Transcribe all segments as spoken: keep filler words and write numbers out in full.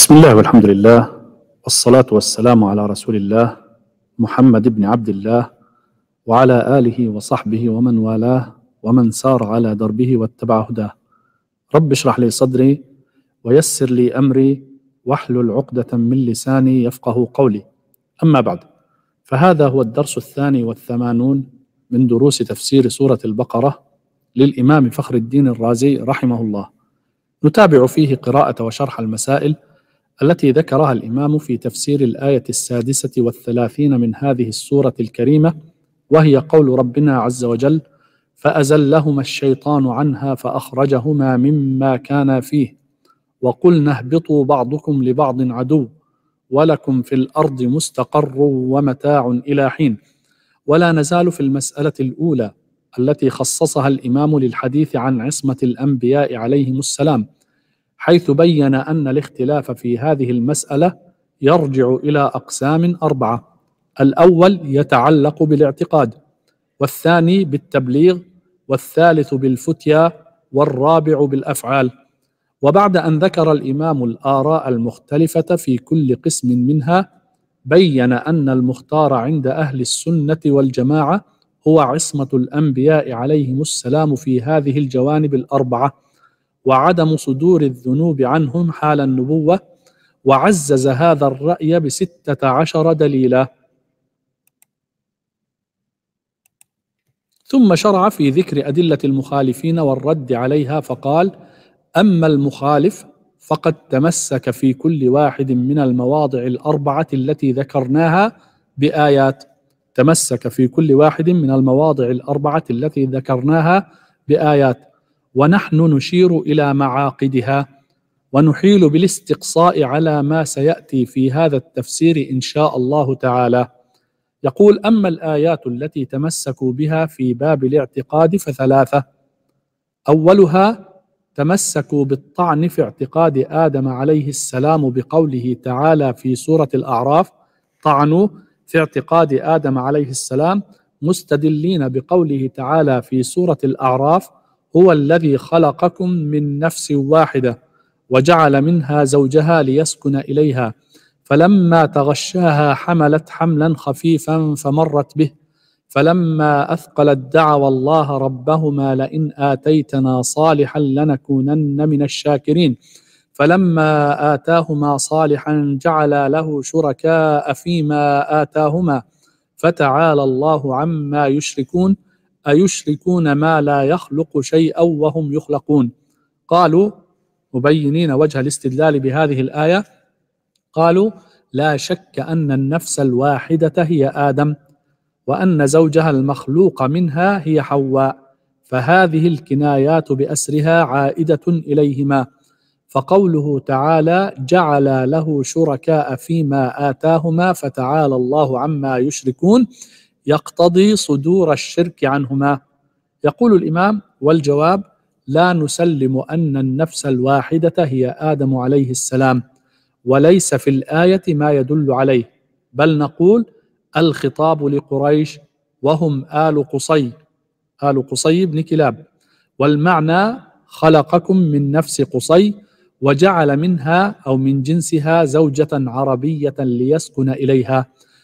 بسم الله والحمد لله والصلاة والسلام على رسول الله محمد بن عبد الله وعلى آله وصحبه ومن والاه ومن سار على دربه واتبع هداه. رب اشرح لي صدري ويسر لي أمري واحلل عقدة من لساني يفقه قولي. أما بعد، فهذا هو الدرس الثاني والثمانون من دروس تفسير سورة البقرة للإمام فخر الدين الرازي رحمه الله. نتابع فيه قراءة وشرح المسائل التي ذكرها الإمام في تفسير الآية السادسة والثلاثين من هذه السورة الكريمة، وهي قول ربنا عز وجل: فأزلهما الشيطان عنها فأخرجهما مما كانا فيه وقلنا اهبطوا بعضكم لبعض عدو ولكم في الأرض مستقر ومتاع إلى حين. ولا نزال في المسألة الأولى التي خصصها الإمام للحديث عن عصمة الأنبياء عليهم السلام، حيث بين أن الاختلاف في هذه المسألة يرجع إلى أقسام أربعة: الأول يتعلق بالاعتقاد، والثاني بالتبليغ، والثالث بالفتيا، والرابع بالأفعال. وبعد أن ذكر الإمام الآراء المختلفة في كل قسم منها، بين أن المختار عند أهل السنة والجماعة هو عصمة الأنبياء عليهم السلام في هذه الجوانب الأربعة، وعدم صدور الذنوب عنهم حال النبوة، وعزز هذا الرأي بستة عشر دليلا. ثم شرع في ذكر أدلة المخالفين والرد عليها، فقال: أما المخالف فقد تمسك في كل واحد من المواضع الأربعة التي ذكرناها بآيات تمسك في كل واحد من المواضع الأربعة التي ذكرناها بآيات ونحن نشير إلى معاقدها، ونحيل بالاستقصاء على ما سيأتي في هذا التفسير إن شاء الله تعالى. يقول: أما الآيات التي تمسكوا بها في باب الاعتقاد فثلاثة. أولها تمسكوا بالطعن في اعتقاد آدم عليه السلام بقوله تعالى في سورة الأعراف: طعنوا في اعتقاد آدم عليه السلام، مستدلين بقوله تعالى في سورة الأعراف: هو الذي خلقكم من نفس واحدة وجعل منها زوجها ليسكن إليها فلما تغشاها حملت حملا خفيفا فمرت به فلما أثقلت دعوا الله ربهما لئن آتيتنا صالحا لنكونن من الشاكرين فلما آتاهما صالحا جعل له شركاء فيما آتاهما فتعالى الله عما يشركون أيشركون ما لا يخلق شيئا وهم يخلقون. قالوا مبينين وجه الاستدلال بهذه الآية، قالوا: لا شك أن النفس الواحدة هي آدم، وأن زوجها المخلوق منها هي حواء، فهذه الكنايات بأسرها عائدة إليهما. فقوله تعالى: جعل له شركاء فيما آتاهما فتعالى الله عما يشركون يقتضي صدور الشرك عنهما. يقول الإمام: والجواب: لا نسلم أن النفس الواحدة هي آدم عليه السلام، وليس في الآية ما يدل عليه، بل نقول الخطاب لقريش وهم آل قصي آل قصي بن كلاب، والمعنى خلقكم من نفس قصي وجعل منها أو من جنسها زوجة عربية ليسكن إليها،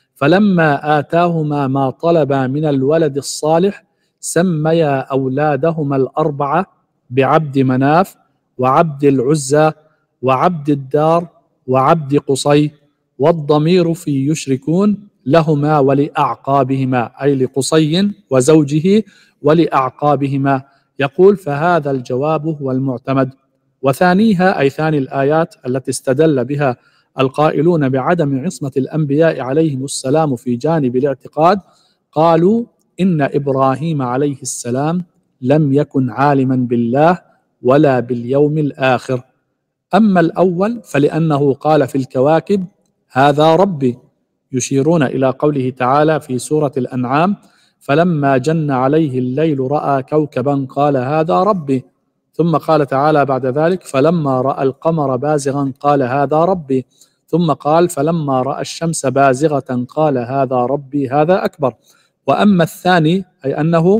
فلما آتاهما ما طلبا من الولد الصالح سميا أولادهما الأربعة بعبد مناف وعبد العزى وعبد الدار وعبد قصي، والضمير في يشركون لهما ولأعقابهما، أي لقصي وزوجه ولأعقابهما. يقول: فهذا الجواب هو المعتمد. وثانيها، أي ثاني الآيات التي استدل بها القائلون بعدم عصمة الأنبياء عليهم السلام في جانب الاعتقاد، قالوا: إن إبراهيم عليه السلام لم يكن عالما بالله ولا باليوم الآخر. أما الأول فلأنه قال في الكواكب: هذا ربي، يشيرون إلى قوله تعالى في سورة الأنعام: فلما جن عليه الليل رأى كوكبا قال هذا ربي، ثم قال تعالى بعد ذلك: فلما رأى القمر بازغا قال هذا ربي، ثم قال: فلما رأى الشمس بازغة قال هذا ربي هذا أكبر. وأما الثاني أي أنه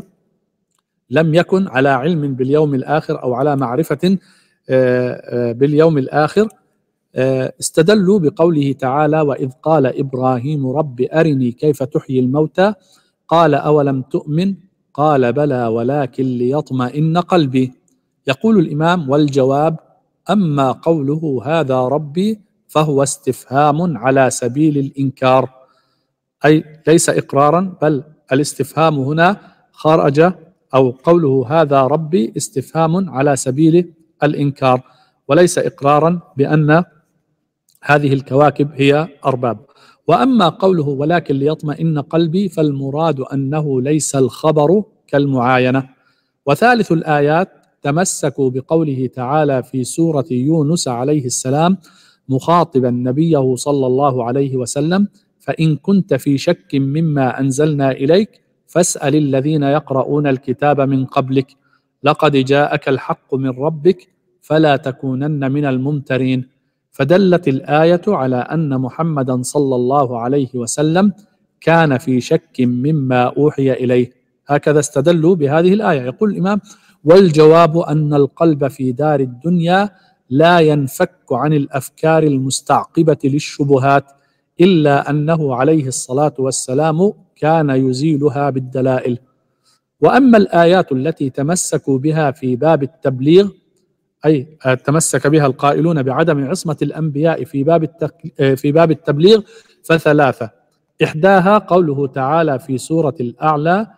لم يكن على علم باليوم الآخر أو على معرفة باليوم الآخر، استدلوا بقوله تعالى: وإذ قال إبراهيم رب أرني كيف تحيي الموتى قال أولم تؤمن قال بلى ولكن ليطمئن قلبي. يقول الإمام: والجواب: أما قوله هذا ربي فهو استفهام على سبيل الإنكار، أي ليس إقرارا، بل الاستفهام هنا خرج، أو قوله هذا ربي استفهام على سبيل الإنكار وليس إقرارا بأن هذه الكواكب هي أرباب. وأما قوله ولكن ليطمئن قلبي فالمراد أنه ليس الخبر كالمعاينة. وثالث الآيات تمسكوا بقوله تعالى في سورة يونس عليه السلام مخاطبا نبيه صلى الله عليه وسلم: فإن كنت في شك مما أنزلنا إليك فاسأل الذين يقرؤون الكتاب من قبلك لقد جاءك الحق من ربك فلا تكونن من الممترين. فدلت الآية على أن محمدا صلى الله عليه وسلم كان في شك مما أوحي إليه. هكذا استدلوا بهذه الآية. يقول الإمام: والجواب أن القلب في دار الدنيا لا ينفك عن الأفكار المستعقبة للشبهات، إلا أنه عليه الصلاة والسلام كان يزيلها بالدلائل. وأما الآيات التي تمسكوا بها في باب التبليغ، أي تمسك بها القائلون بعدم عصمة الأنبياء في باب في باب التبليغ، فثلاثة: إحداها قوله تعالى في سورة الأعلى: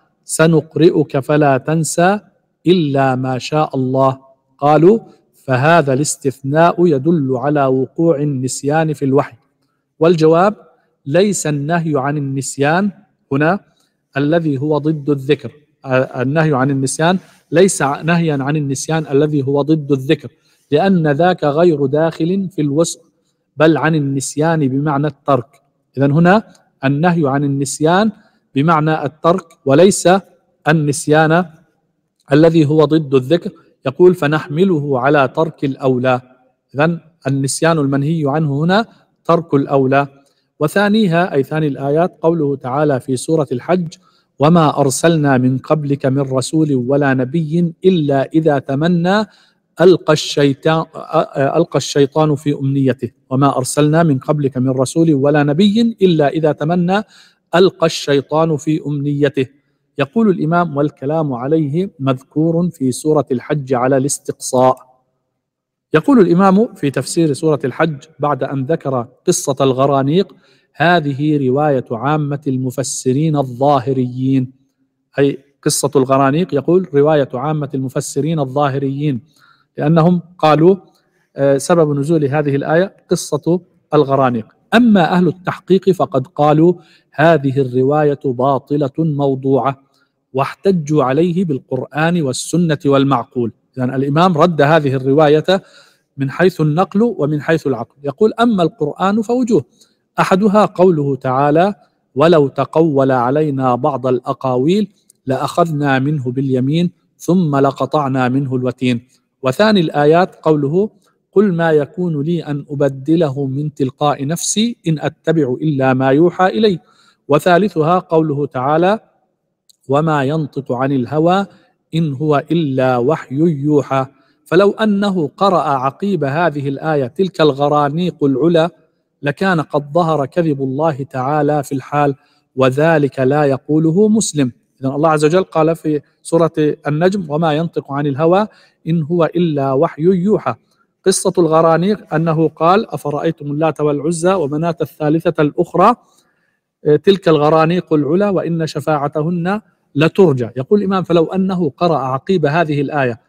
سنقرئك فلا تنسى إلا ما شاء الله. قالوا: فهذا الاستثناء يدل على وقوع النسيان في الوحي. والجواب: ليس النهي عن النسيان هنا الذي هو ضد الذكر، النهي عن النسيان ليس نهيا عن النسيان الذي هو ضد الذكر، لأن ذاك غير داخل في الوسع، بل عن النسيان بمعنى الترك. إذن هنا النهي عن النسيان بمعنى الترك وليس النسيان الذي هو ضد الذكر. يقول: فنحمله على ترك الأولى. إذن النسيان المنهي عنه هنا ترك الأولى. وثانيها أي ثاني الآيات قوله تعالى في سورة الحج: وما أرسلنا من قبلك من رسول ولا نبي إلا إذا تمنى ألقى الشيطان, ألقى الشيطان في أمنيته. وما أرسلنا من قبلك من رسول ولا نبي إلا إذا تمنى ألقى الشيطان في أمنيته. يقول الإمام: والكلام عليه مذكور في سورة الحج على الاستقصاء. يقول الإمام في تفسير سورة الحج بعد أن ذكر قصة الغرانيق: هذه رواية عامة المفسرين الظاهريين، أي قصة الغرانيق يقول رواية عامة المفسرين الظاهريين، لأنهم قالوا سبب نزول هذه الآية قصة الغرانيق. أما أهل التحقيق فقد قالوا هذه الرواية باطلة موضوعة، واحتجوا عليه بالقرآن والسنة والمعقول. إذن الإمام رد هذه الرواية من حيث النقل ومن حيث العقل. يقول: أما القرآن فوجوه، أحدها قوله تعالى: ولو تقول علينا بعض الأقاويل لأخذنا منه باليمين ثم لقطعنا منه الوتين. وثاني الآيات قوله: قل ما يكون لي أن أبدله من تلقاء نفسي إن أتبع إلا ما يوحى إلي. وثالثها قوله تعالى: وما ينطق عن الهوى إن هو إلا وحي يوحى. فلو أنه قرأ عقيب هذه الآية تلك الغرانيق العلا لكان قد ظهر كذب الله تعالى في الحال، وذلك لا يقوله مسلم. إذن الله عز وجل قال في سورة النجم: وما ينطق عن الهوى إن هو إلا وحي يوحى. قصة الغرانيق أنه قال: أفرأيتم اللات والعزى ومناة الثالثة الأخرى تلك الغرانيق العلا وإن شفاعتهن لترجى. يقول الإمام: فلو أنه قرأ عقيب هذه الآية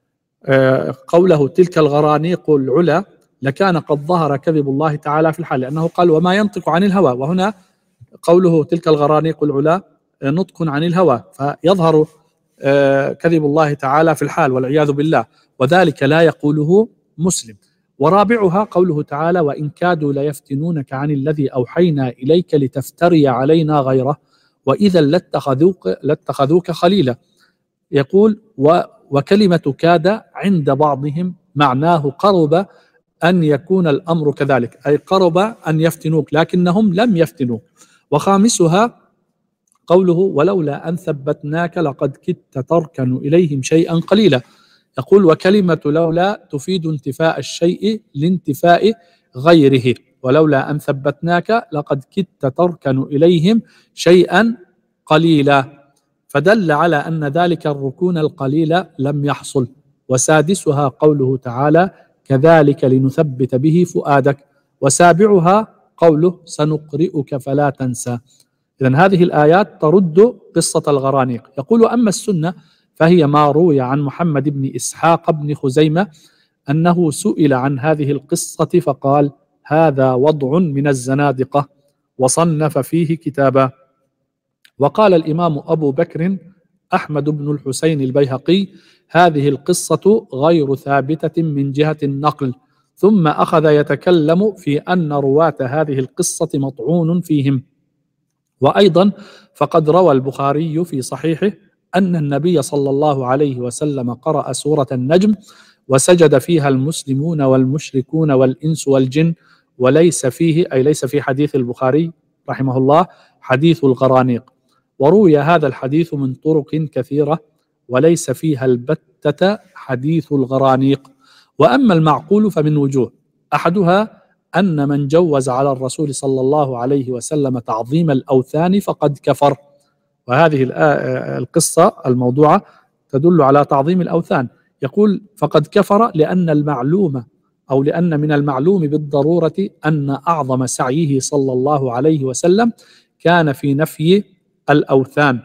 قوله تلك الغرانيق العلا لكان قد ظهر كذب الله تعالى في الحال، لأنه قال: وما ينطق عن الهوى، وهنا قوله تلك الغرانيق العلا نطق عن الهوى، فيظهر كذب الله تعالى في الحال والعياذ بالله، وذلك لا يقوله مسلم. ورابعها قوله تعالى: وإن كادوا ليفتنونك عن الذي أوحينا إليك لتفتري علينا غيره وإذا لاتخذوك, لاتخذوك خليلا. يقول: وكلمة كاد عند بعضهم معناه قرب أن يكون الأمر كذلك، أي قرب أن يفتنوك لكنهم لم يفتنوك. وخامسها قوله: ولولا أن ثبتناك لقد كدت تركن إليهم شيئا قليلا. يقول: وكلمة لولا تفيد انتفاء الشيء لانتفاء غيره، ولولا أن ثبتناك لقد كدت تركن إليهم شيئا قليلا. فدل على أن ذلك الركون القليل لم يحصل. وسادسها قوله تعالى: كذلك لنثبت به فؤادك. وسابعها قوله: سنقرئك فلا تنسى. إذن هذه الآيات ترد قصة الغرانيق. يقول: أما السنة فهي ما روي عن محمد بن إسحاق بن خزيمة أنه سئل عن هذه القصة فقال: هذا وضع من الزنادقة، وصنف فيه كتابا. وقال الإمام أبو بكر أحمد بن الحسين البيهقي: هذه القصة غير ثابتة من جهة النقل. ثم أخذ يتكلم في أن رواة هذه القصة مطعون فيهم. وأيضا فقد روى البخاري في صحيحه أن النبي صلى الله عليه وسلم قرأ سورة النجم وسجد فيها المسلمون والمشركون والإنس والجن، وليس فيه، أي ليس في حديث البخاري رحمه الله، حديث الغرانيق. وروي هذا الحديث من طرق كثيرة وليس فيها البتة حديث الغرانيق. وأما المعقول فمن وجوه: أحدها أن من جوز على الرسول صلى الله عليه وسلم تعظيم الأوثان فقد كفر. وهذه القصة الموضوعة تدل على تعظيم الأوثان. يقول: فقد كفر لأن المعلوم أو لأن من المعلوم بالضرورة أن أعظم سعيه صلى الله عليه وسلم كان في نفي الأوثان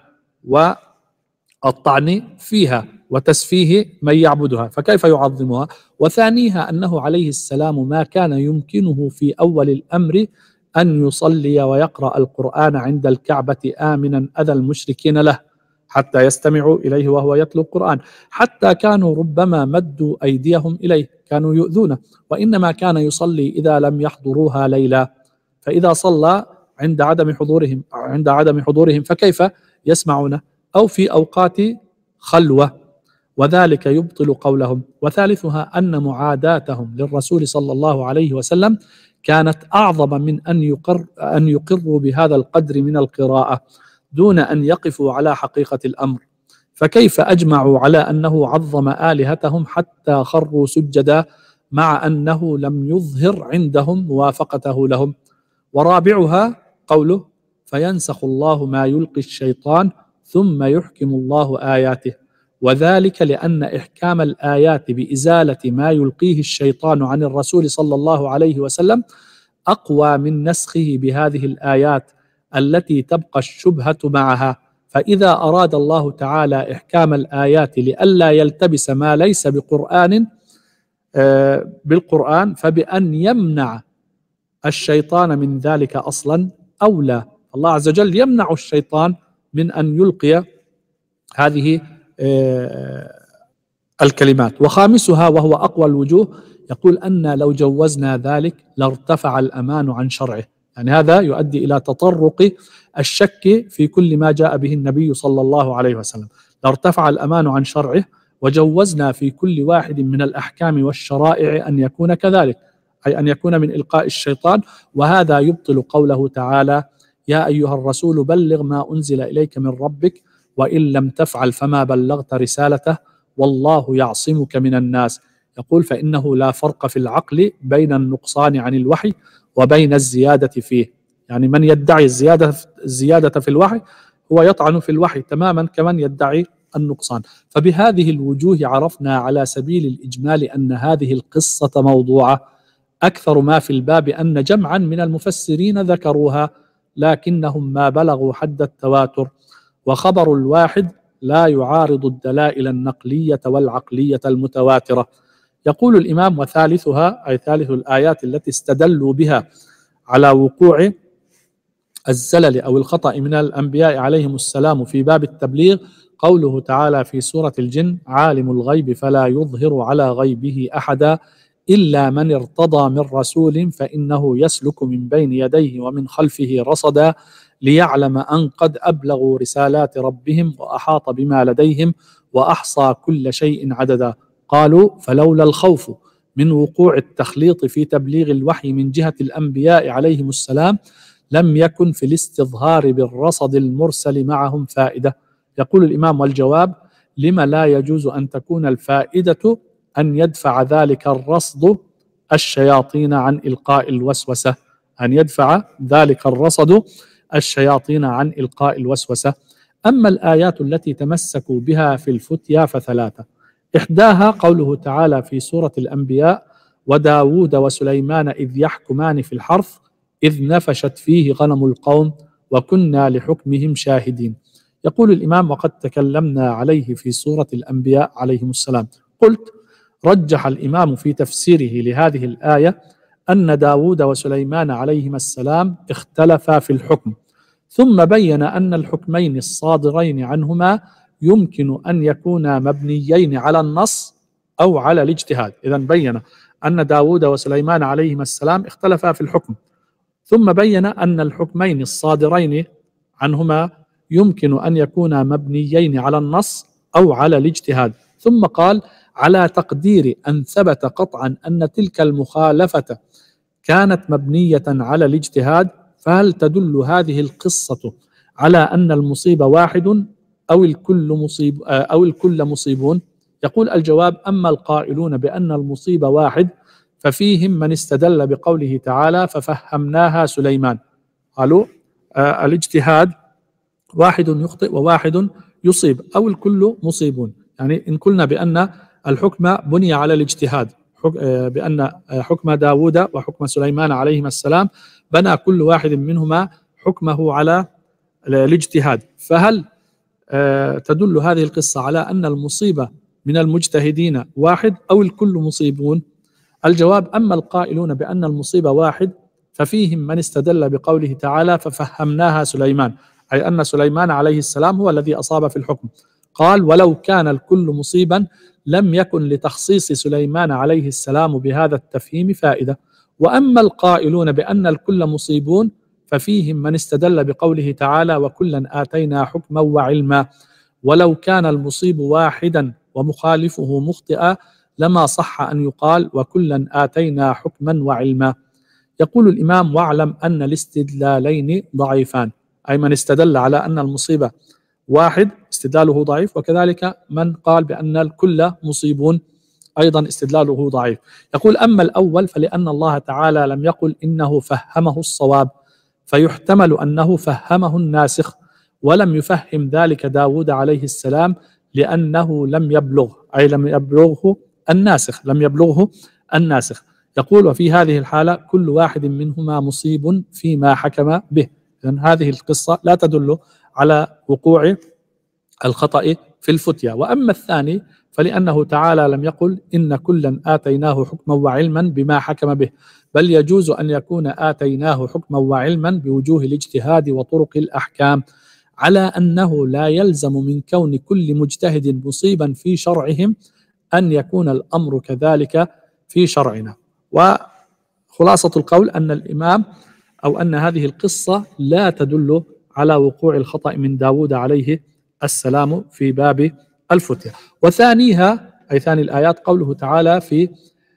والطعن فيها وتسفيه من يعبدها، فكيف يعظمها؟ وثانيها أنه عليه السلام ما كان يمكنه في أول الأمر أن يصلي ويقرأ القرآن عند الكعبة آمنا أذى المشركين له حتى يستمعوا إليه وهو يتلو القرآن، حتى كانوا ربما مدوا أيديهم إليه، كانوا يؤذونه، وإنما كان يصلي إذا لم يحضروها ليلا. فإذا صلى عند عدم حضورهم عند عدم حضورهم فكيف يسمعونه؟ أو في أوقات خلوة، وذلك يبطل قولهم. وثالثها أن معاداتهم للرسول صلى الله عليه وسلم كانت أعظم من أن يقر أن يقروا بهذا القدر من القراءة دون أن يقفوا على حقيقة الأمر. فكيف أجمعوا على أنه عظم آلهتهم حتى خروا سجدا مع أنه لم يظهر عندهم موافقته لهم؟ ورابعها قوله: فينسخ الله ما يلقي الشيطان ثم يحكم الله آياته. وذلك لأن إحكام الآيات بإزالة ما يلقيه الشيطان عن الرسول صلى الله عليه وسلم أقوى من نسخه بهذه الآيات التي تبقى الشبهة معها. فإذا أراد الله تعالى إحكام الآيات لئلا يلتبس ما ليس بقرآن آه بالقرآن فبأن يمنع الشيطان من ذلك أصلا أولى. الله عز وجل يمنع الشيطان من أن يلقي هذه آه الكلمات. وخامسها وهو أقوى الوجوه: يقول أن لو جوزنا ذلك لارتفع الأمان عن شرعه. يعني هذا يؤدي إلى تطرق الشك في كل ما جاء به النبي صلى الله عليه وسلم. لارتفع الأمان عن شرعه وجوزنا في كل واحد من الأحكام والشرائع أن يكون كذلك، أي أن يكون من إلقاء الشيطان. وهذا يبطل قوله تعالى: يا أيها الرسول بلغ ما أنزل إليك من ربك وإن لم تفعل فما بلغت رسالته والله يعصمك من الناس. يقول: فإنه لا فرق في العقل بين النقصان عن الوحي وبين الزيادة فيه. يعني من يدعي الزيادة الزيادة في الوحي هو يطعن في الوحي تماما كمن يدعي النقصان. فبهذه الوجوه عرفنا على سبيل الإجمال أن هذه القصة موضوعة. أكثر ما في الباب أن جمعا من المفسرين ذكروها لكنهم ما بلغوا حد التواتر، وخبر الواحد لا يعارض الدلائل النقلية والعقلية المتواترة. يقول الإمام: وثالثها، أي ثالث الآيات التي استدلوا بها على وقوع الزلل أو الخطأ من الأنبياء عليهم السلام في باب التبليغ، قوله تعالى في سورة الجن: عالم الغيب فلا يظهر على غيبه أحدا إلا من ارتضى من رسول فإنه يسلك من بين يديه ومن خلفه رصدا ليعلم أن قد أبلغوا رسالات ربهم وأحاط بما لديهم وأحصى كل شيء عددا. قالوا: فلولا الخوف من وقوع التخليط في تبليغ الوحي من جهة الأنبياء عليهم السلام لم يكن في الاستظهار بالرصد المرسل معهم فائدة. يقول الإمام: والجواب: لما لا يجوز أن تكون الفائدة أن يدفع ذلك الرصد الشياطين عن إلقاء الوسوسة، أن يدفع ذلك الرصد الشياطين عن إلقاء الوسوسة. أما الآيات التي تمسكوا بها في الفتيا فثلاثة. إحداها قوله تعالى في سورة الأنبياء: وداود وسليمان إذ يحكمان في الحرث إذ نفشت فيه غنم القوم وكنا لحكمهم شاهدين. يقول الإمام: وقد تكلمنا عليه في سورة الأنبياء عليهم السلام. قلت: رجح الإمام في تفسيره لهذه الآية أن داود وسليمان عليهما السلام اختلفا في الحكم، ثم بين أن الحكمين الصادرين عنهما يمكن أن يكونا مبنيين على النص أو على الاجتهاد. إذن بين أن داود وسليمان عليهما السلام اختلفا في الحكم، ثم بين أن الحكمين الصادرين عنهما يمكن أن يكونا مبنيين على النص أو على الاجتهاد، ثم قال: على تقدير أن ثبت قطعا أن تلك المخالفة كانت مبنية على الاجتهاد، فهل تدل هذه القصة على أن المصيب واحد أو الكل مصيب أو الكل مصيبون؟ يقول: الجواب: أما القائلون بأن المصيب واحد ففيهم من استدل بقوله تعالى: ففهمناها سليمان. قالوا آه الاجتهاد واحد يخطئ وواحد يصيب، أو الكل مصيبون. يعني إن قلنا بأن الحكم بني على الاجتهاد، بأن حكم داود وحكم سليمان عليهما السلام بنى كل واحد منهما حكمه على الاجتهاد، فهل تدل هذه القصة على أن المصيبة من المجتهدين واحد أو الكل مصيبون؟ الجواب: أما القائلون بأن المصيبة واحد ففيهم من استدل بقوله تعالى: ففهمناها سليمان، أي أن سليمان عليه السلام هو الذي أصاب في الحكم. قال: ولو كان الكل مصيبا لم يكن لتخصيص سليمان عليه السلام بهذا التفهيم فائدة. وأما القائلون بأن الكل مصيبون ففيهم من استدل بقوله تعالى: وكلا آتينا حكما وعلما، ولو كان المصيب واحدا ومخالفه مخطئا لما صح أن يقال وكلا آتينا حكما وعلما. يقول الإمام: واعلم أن الاستدلالين ضعيفان، أي من استدل على أن المصيبة واحد استدلاله ضعيف، وكذلك من قال بأن الكل مصيبون أيضا استدلاله ضعيف. يقول: أما الأول فلأن الله تعالى لم يقل إنه فهمه الصواب، فيحتمل أنه فهمه الناسخ، ولم يفهم ذلك داود عليه السلام لأنه لم يبلغ، أي لم يبلغه الناسخ، لم يبلغه الناسخ. يقول: وفي هذه الحالة كل واحد منهما مصيب فيما حكم به. إذن هذه القصة لا تدل على وقوع الخطأ في الفتيا. وأما الثاني فلأنه تعالى لم يقل إن كلا آتيناه حكما وعلما بما حكم به، بل يجوز أن يكون آتيناه حكما وعلما بوجوه الاجتهاد وطرق الأحكام، على أنه لا يلزم من كون كل مجتهد مصيبا في شرعهم أن يكون الأمر كذلك في شرعنا. وخلاصة القول أن الإمام أو أن هذه القصة لا تدل على وقوع الخطأ من داود عليه السلام في باب الفتية. وثانيها أي ثاني الآيات قوله تعالى في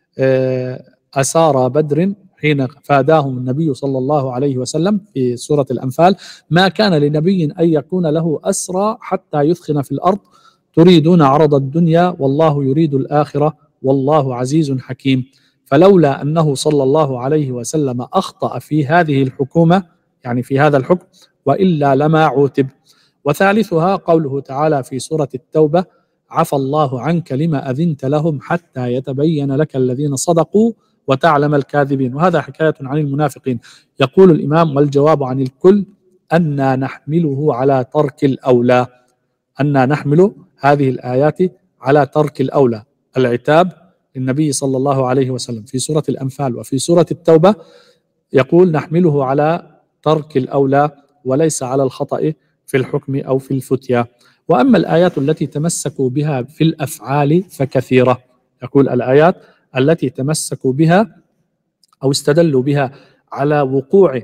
أسارى بدر حين فاداهم النبي صلى الله عليه وسلم في سورة الأنفال: ما كان لنبي أن يكون له أسرى حتى يثخن في الأرض تريدون عرض الدنيا والله يريد الآخرة والله عزيز حكيم. فلولا أنه صلى الله عليه وسلم أخطأ في هذه الحكومة، يعني في هذا الحكم، وإلا لما عوتب. وثالثها قوله تعالى في سورة التوبة: عفى الله عنك لما أذنت لهم حتى يتبين لك الذين صدقوا وتعلم الكاذبين. وهذا حكاية عن المنافقين. يقول الإمام: والجواب عن الكل أن نحمله على ترك الأولى، أن نحمل هذه الآيات على ترك الأولى. العتاب للنبي صلى الله عليه وسلم في سورة الأنفال وفي سورة التوبة يقول نحمله على ترك الأولى وليس على الخطأ في الحكم أو في الفتيا. وأما الآيات التي تمسكوا بها في الأفعال فكثيرة. يقول: الآيات التي تمسكوا بها أو استدلوا بها على وقوع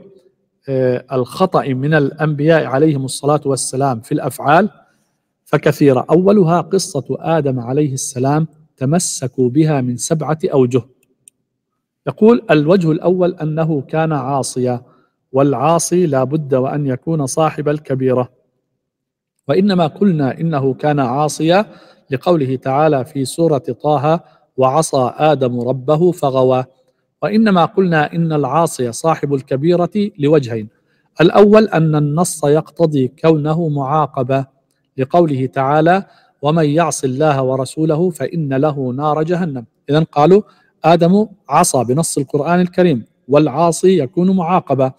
الخطأ من الأنبياء عليهم الصلاة والسلام في الأفعال فكثيرة. أولها قصة آدم عليه السلام تمسكوا بها من سبعة أوجه. يقول: الوجه الأول أنه كان عاصيا، والعاصي لا بد وأن يكون صاحب الكبيرة، وإنما قلنا إنه كان عاصيا لقوله تعالى في سورة طه: وعصى آدم ربه فغوى. وإنما قلنا إن العاصي صاحب الكبيرة لوجهين: الأول أن النص يقتضي كونه معاقبا لقوله تعالى: ومن يعص الله ورسوله فإن له نار جهنم. إذن قالوا آدم عصى بنص القرآن الكريم، والعاصي يكون معاقبا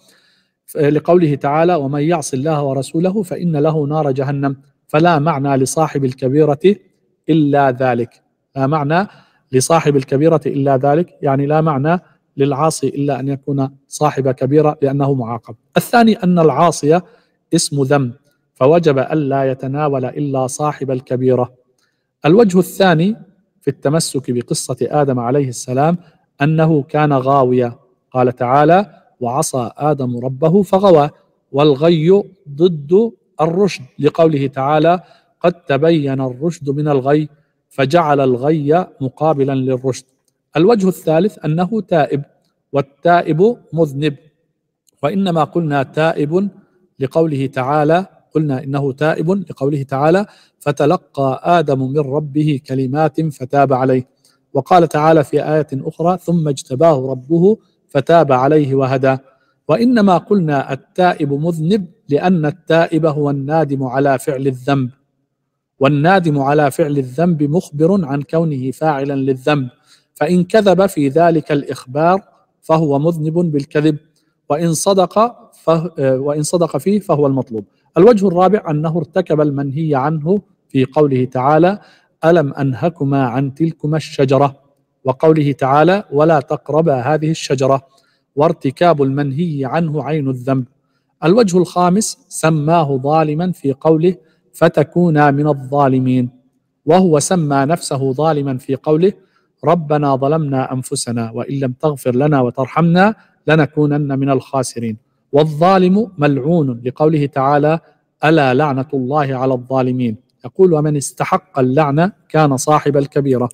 لقوله تعالى: ومن يعص الله ورسوله فإن له نار جهنم. فلا معنى لصاحب الكبيرة إلا ذلك، لا معنى لصاحب الكبيرة إلا ذلك، يعني لا معنى للعاصي إلا أن يكون صاحب كبيرة لأنه معاقب. الثاني أن العاصي اسم ذنب، فوجب ألا يتناول إلا صاحب الكبيرة. الوجه الثاني في التمسك بقصة آدم عليه السلام أنه كان غاويا، قال تعالى: وعصى آدم ربه فغوى، والغي ضد الرشد لقوله تعالى: قد تبين الرشد من الغي، فجعل الغي مقابلا للرشد. الوجه الثالث أنه تائب، والتائب مذنب، وإنما قلنا تائب لقوله تعالى قلنا إنه تائب لقوله تعالى: فتلقى آدم من ربه كلمات فتاب عليه. وقال تعالى في آية أخرى: ثم اجتباه ربه فتاب عليه وهدى. وإنما قلنا التائب مذنب لأن التائب هو النادم على فعل الذنب، والنادم على فعل الذنب مخبر عن كونه فاعلا للذنب، فإن كذب في ذلك الإخبار فهو مذنب بالكذب، وإن صدق فه وإن صدق فيه فهو المطلوب. الوجه الرابع أنه ارتكب المنهي عنه في قوله تعالى: ألم أنهكما عن تلكما الشجرة، وقوله تعالى: ولا تقربا هذه الشجرة، وارتكاب المنهي عنه عين الذنب. الوجه الخامس سماه ظالما في قوله: فتكونا من الظالمين، وهو سمى نفسه ظالما في قوله: ربنا ظلمنا أنفسنا وإن لم تغفر لنا وترحمنا لنكونن من الخاسرين. والظالم ملعون لقوله تعالى: ألا لعنة الله على الظالمين. يقول: ومن استحق اللعنة كان صاحب الكبيرة.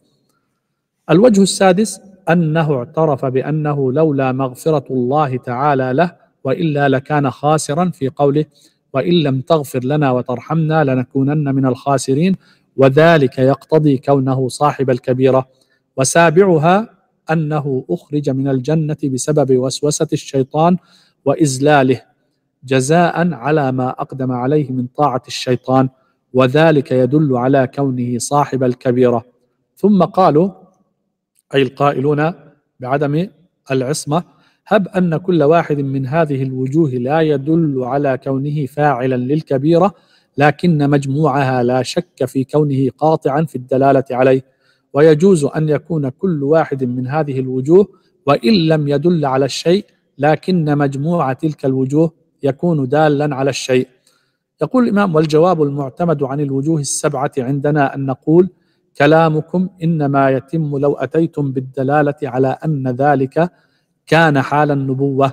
الوجه السادس أنه اعترف بأنه لولا مغفرة الله تعالى له وإلا لكان خاسرا في قوله: وإن لم تغفر لنا وترحمنا لنكونن من الخاسرين، وذلك يقتضي كونه صاحب الكبيرة. وسابعها أنه أخرج من الجنة بسبب وسوسة الشيطان وإزلاله جزاء على ما أقدم عليه من طاعة الشيطان، وذلك يدل على كونه صاحب الكبيرة. ثم قالوا أي القائلون بعدم العصمة: هب أن كل واحد من هذه الوجوه لا يدل على كونه فاعلا للكبيرة، لكن مجموعها لا شك في كونه قاطعا في الدلالة عليه، ويجوز أن يكون كل واحد من هذه الوجوه وإن لم يدل على الشيء، لكن مجموعة تلك الوجوه يكون دالا على الشيء. يقول الإمام: والجواب المعتمد عن الوجوه السبعة عندنا أن نقول: كلامكم إنما يتم لو أتيتم بالدلالة على أن ذلك كان حال النبوة،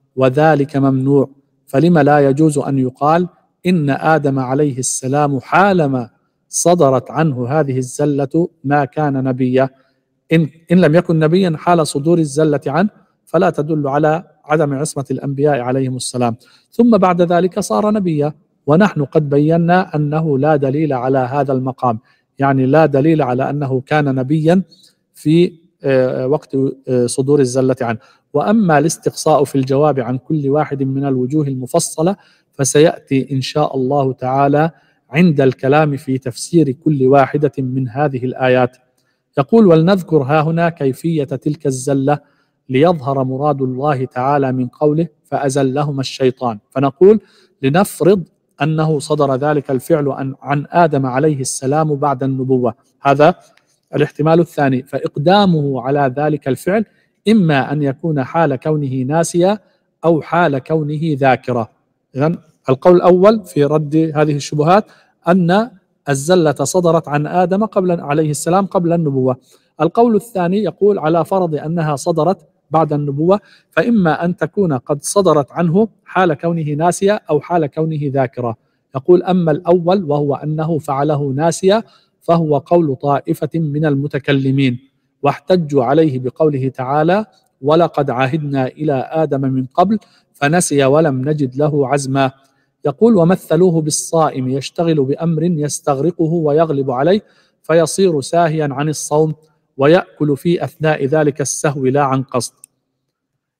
وذلك ممنوع، فلما لا يجوز أن يقال إن آدم عليه السلام حالما صدرت عنه هذه الزلة ما كان نبيا؟ إن, إن لم يكن نبيا حال صدور الزلة عنه فلا تدل على عدم عصمة الأنبياء عليهم السلام، ثم بعد ذلك صار نبيا، ونحن قد بينا أنه لا دليل على هذا المقام، يعني لا دليل على أنه كان نبيا في وقت صدور الزلة عنه. وأما الاستقصاء في الجواب عن كل واحد من الوجوه المفصلة فسيأتي إن شاء الله تعالى عند الكلام في تفسير كل واحدة من هذه الآيات. يقول: ولنذكر ها هنا كيفية تلك الزلة ليظهر مراد الله تعالى من قوله: فأزلهما الشيطان. فنقول: لنفرض أنه صدر ذلك الفعل عن آدم عليه السلام بعد النبوة، هذا الاحتمال الثاني، فإقدامه على ذلك الفعل إما أن يكون حال كونه ناسيا أو حال كونه ذاكرا. إذن القول الأول في رد هذه الشبهات أن الزلة صدرت عن آدم قبل عليه السلام قبل النبوة. القول الثاني يقول: على فرض أنها صدرت بعد النبوة، فإما أن تكون قد صدرت عنه حال كونه ناسيا أو حال كونه ذاكرا. يقول: أما الأول وهو أنه فعله ناسيا فهو قول طائفة من المتكلمين، واحتجوا عليه بقوله تعالى: ولقد عهدنا إلى آدم من قبل فنسي ولم نجد له عزما. يقول: ومثلوه بالصائم يشتغل بأمر يستغرقه ويغلب عليه فيصير ساهيا عن الصوم ويأكل في أثناء ذلك السهو لا عن قصد.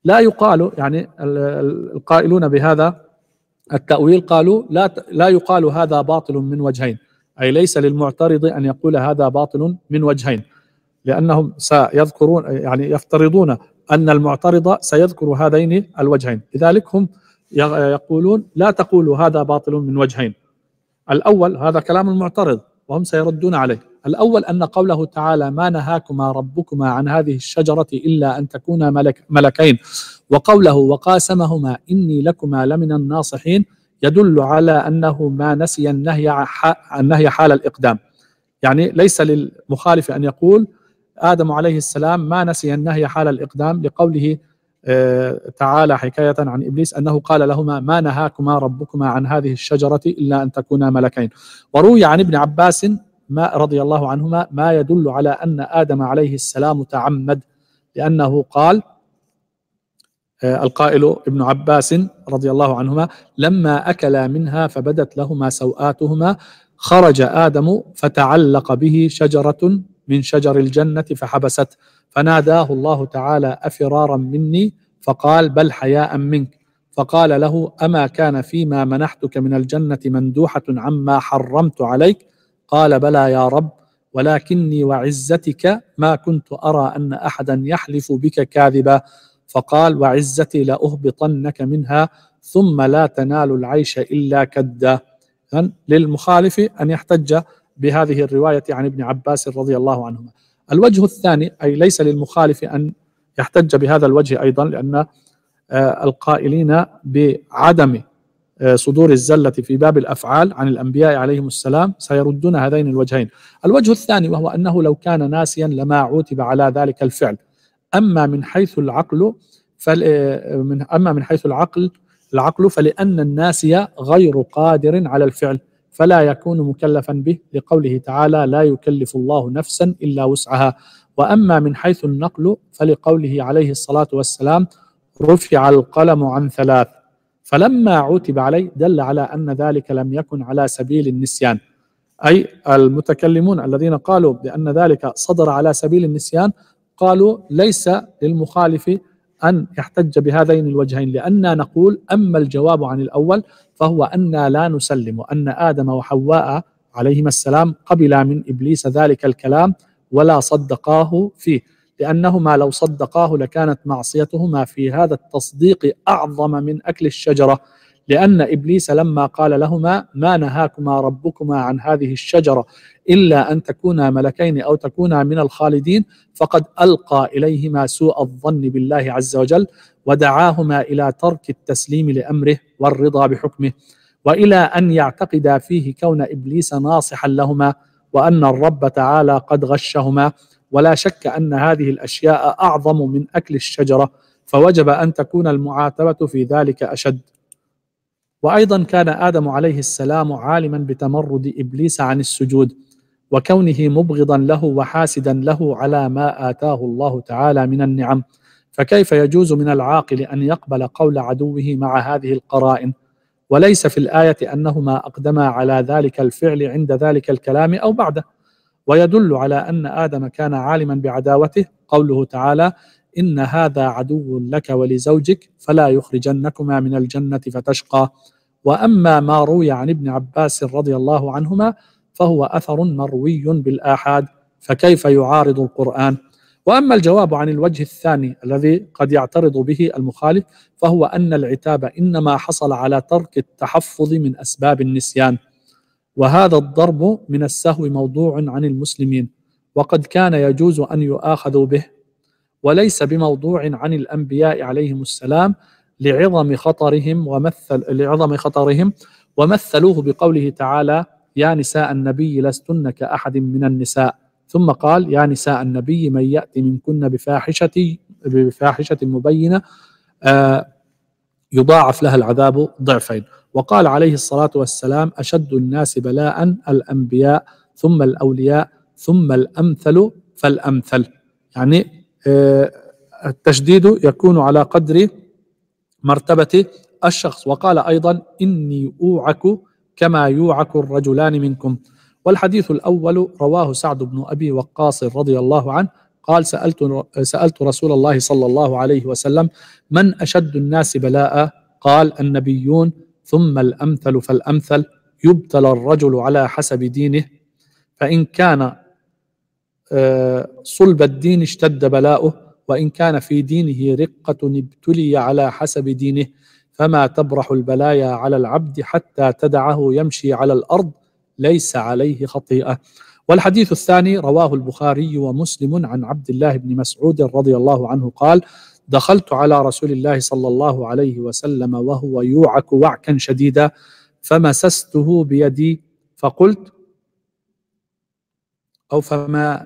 لا يقال يعني القائلون بهذا التأويل قالوا لا لا يقال هذا باطل من وجهين، أي ليس للمعترض أن يقول هذا باطل من وجهين، لأنهم سيذكرون يعني يفترضون أن المعترض سيذكر هذين الوجهين، لذلك هم يقولون لا تقولوا هذا باطل من وجهين. الأول هذا كلام المعترض وهم سيردون عليه. الأول أن قوله تعالى ما نهاكما ربكما عن هذه الشجرة إلا أن تكونا ملك ملكين، وقوله وقاسمهما إني لكما لمن الناصحين، يدل على أنه ما نسي النهي النهي حال الإقدام. يعني ليس للمخالف أن يقول آدم عليه السلام ما نسي النهي حال الإقدام، لقوله تعالى حكاية عن إبليس أنه قال لهما ما نهاكما ربكما عن هذه الشجرة إلا أن تكونا ملكين. وروي عن ابن عباس ما رضي الله عنهما ما يدل على أن آدم عليه السلام تعمد، لأنه قال القائل ابن عباس رضي الله عنهما لما أكلا منها فبدت لهما سوآتهما خرج آدم فتعلق به شجرة من شجر الجنة فحبست، فناداه الله تعالى أفرارا مني، فقال بل حياء منك، فقال له أما كان فيما منحتك من الجنة مندوحة عما حرمت عليك؟ قال بلى يا رب، ولكني وعزتك ما كنت أرى أن أحدا يحلف بك كاذبا، فقال وعزتي لأهبطنك منها ثم لا تنال العيش إلا كدا. للمخالف أن يحتج بهذه الرواية عن ابن عباس رضي الله عنهما. الوجه الثاني أي ليس للمخالف أن يحتج بهذا الوجه أيضا، لأن القائلين بعدم صدور الزلة في باب الأفعال عن الأنبياء عليهم السلام سيردون هذين الوجهين. الوجه الثاني وهو أنه لو كان ناسيا لما عوتب على ذلك الفعل. أما من حيث العقل فل... أما من حيث العقل العقل فلأن الناسي غير قادر على الفعل فلا يكون مكلفا به، لقوله تعالى لا يكلف الله نفسا إلا وسعها. وأما من حيث النقل فلقوله عليه الصلاة والسلام رفع القلم عن ثلاث، فلما عوتب عليه دل على أن ذلك لم يكن على سبيل النسيان، أي المتكلمون الذين قالوا بأن ذلك صدر على سبيل النسيان قالوا ليس للمخالف أن يحتج بهذين الوجهين، لأننا نقول أما الجواب عن الأول فهو أن لا نسلم أن آدم وحواء عليهما السلام قبلا من إبليس ذلك الكلام ولا صدقاه فيه، لأنهما لو صدقاه لكانت معصيتهما في هذا التصديق أعظم من أكل الشجرة، لأن إبليس لما قال لهما ما نهاكما ربكما عن هذه الشجرة إلا أن تكونا ملكين أو تكونا من الخالدين، فقد ألقى إليهما سوء الظن بالله عز وجل ودعاهما إلى ترك التسليم لأمره والرضا بحكمه، وإلى أن يعتقدا فيه كون إبليس ناصحا لهما وأن الرب تعالى قد غشهما. ولا شك أن هذه الأشياء أعظم من أكل الشجرة، فوجب أن تكون المعاتبة في ذلك أشد. وأيضا كان آدم عليه السلام عالما بتمرد إبليس عن السجود وكونه مبغضا له وحاسدا له على ما آتاه الله تعالى من النعم، فكيف يجوز من العاقل أن يقبل قول عدوه مع هذه القرائن؟ وليس في الآية أنهما أقدما على ذلك الفعل عند ذلك الكلام أو بعده. ويدل على أن آدم كان عالما بعداوته قوله تعالى إن هذا عدو لك ولزوجك فلا يخرجنكما من الجنة فتشقى. وأما ما روي عن ابن عباس رضي الله عنهما فهو أثر مروي بالآحاد، فكيف يعارض القرآن؟ وأما الجواب عن الوجه الثاني الذي قد يعترض به المخالف فهو أن العتاب إنما حصل على ترك التحفظ من أسباب النسيان، وهذا الضرب من السهو موضوع عن المسلمين وقد كان يجوز أن يؤاخذوا به، وليس بموضوع عن الأنبياء عليهم السلام لعظم خطرهم ومثل لعظم خطرهم ومثلوه بقوله تعالى يا نساء النبي لستن كأحد من النساء، ثم قال يا نساء النبي من يأتي منكن بفاحشة بفاحشة مبينة آه يضاعف لها العذاب ضعفين. وقال عليه الصلاة والسلام أشد الناس بلاء الأنبياء ثم الأولياء ثم الأمثل فالأمثل، يعني آه التشديد يكون على قدر مرتبة الشخص. وقال أيضا إني أوعك كما يوعك الرجلان منكم. والحديث الأول رواه سعد بن أبي وقاص رضي الله عنه قال سألت, سألت رسول الله صلى الله عليه وسلم من أشد الناس بلاء؟ قال النبيون ثم الأمثل فالأمثل، يبتلى الرجل على حسب دينه، فإن كان صلب الدين اشتد بلاؤه، وإن كان في دينه رقة ابتلي على حسب دينه، فما تبرح البلايا على العبد حتى تدعه يمشي على الأرض ليس عليه خطيئة. والحديث الثاني رواه البخاري ومسلم عن عبد الله بن مسعود رضي الله عنه قال دخلت على رسول الله صلى الله عليه وسلم وهو يوعك وعكا شديدا، فمسسته بيدي فقلت أو فما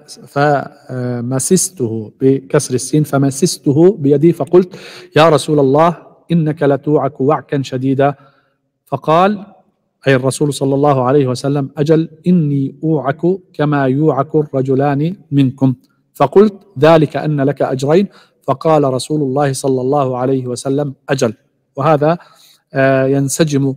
فمسسته بكسر السين فمسسته بيدي فقلت يا رسول الله إنك لتوعك وعكا شديدا، فقال أي الرسول صلى الله عليه وسلم أجل إني أوعك كما يوعك الرجلان منكم، فقلت ذلك أن لك أجرين، فقال رسول الله صلى الله عليه وسلم أجل. وهذا ينسجم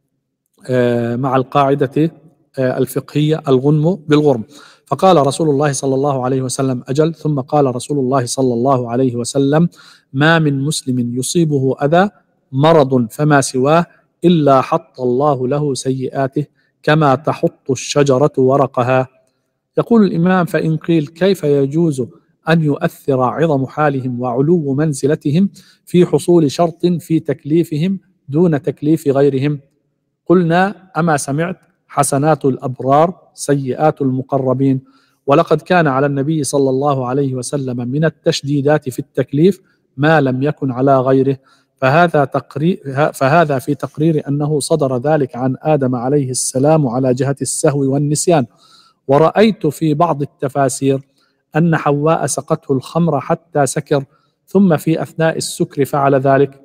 مع القاعدة الفقهية الغنم بالغرم. فقال رسول الله صلى الله عليه وسلم أجل، ثم قال رسول الله صلى الله عليه وسلم ما من مسلم يصيبه أذى مرض فما سواه إلا حط الله له سيئاته كما تحط الشجرة ورقها. يقول الإمام فإن قيل كيف يجوز أن يؤثر عظم حالهم وعلو منزلتهم في حصول شرط في تكليفهم دون تكليف غيرهم؟ قلنا أما سمعت حسنات الأبرار سيئات المقربين، ولقد كان على النبي صلى الله عليه وسلم من التشديدات في التكليف ما لم يكن على غيره، فهذا, تقرير فهذا في تقرير أنه صدر ذلك عن آدم عليه السلام على جهة السهو والنسيان. ورأيت في بعض التفاسير أن حواء سقته الخمر حتى سكر ثم في أثناء السكر فعل ذلك.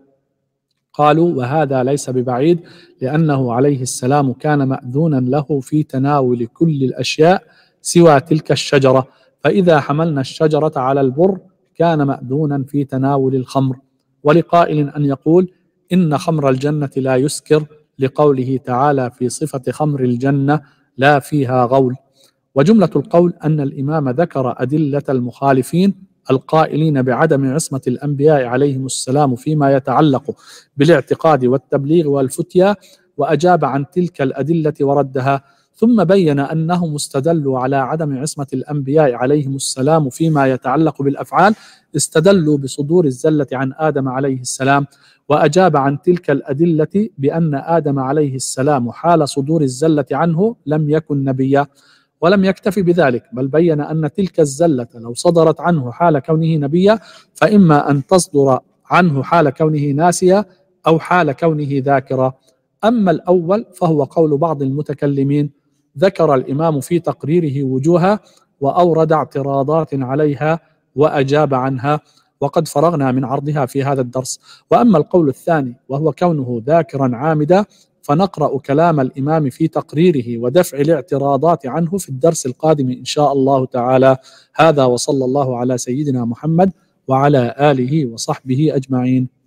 قالوا وهذا ليس ببعيد، لأنه عليه السلام كان مأذونا له في تناول كل الأشياء سوى تلك الشجرة، فإذا حملنا الشجرة على البر كان مأذونا في تناول الخمر. ولقائل أن يقول إن خمر الجنة لا يسكر، لقوله تعالى في صفة خمر الجنة لا فيها غول. وجملة القول أن الإمام ذكر أدلة المخالفين القائلين بعدم عصمة الأنبياء عليهم السلام فيما يتعلق بالاعتقاد والتبليغ والفتيا، وأجاب عن تلك الأدلة وردها، ثم بين أنهم استدلوا على عدم عصمة الأنبياء عليهم السلام فيما يتعلق بالأفعال، استدلوا بصدور الزلة عن آدم عليه السلام، وأجاب عن تلك الأدلة بأن آدم عليه السلام حال صدور الزلة عنه لم يكن نبيا. ولم يكتفي بذلك، بل بين أن تلك الزلة لو صدرت عنه حال كونه نبيا فإما أن تصدر عنه حال كونه ناسيا أو حال كونه ذاكرا. أما الأول فهو قول بعض المتكلمين ذكر الإمام في تقريره وجوها وأورد اعتراضات عليها وأجاب عنها، وقد فرغنا من عرضها في هذا الدرس. وأما القول الثاني وهو كونه ذاكرا عامدا فنقرأ كلام الإمام في تقريره ودفع الاعتراضات عنه في الدرس القادم إن شاء الله تعالى. هذا وصلى الله على سيدنا محمد وعلى آله وصحبه أجمعين.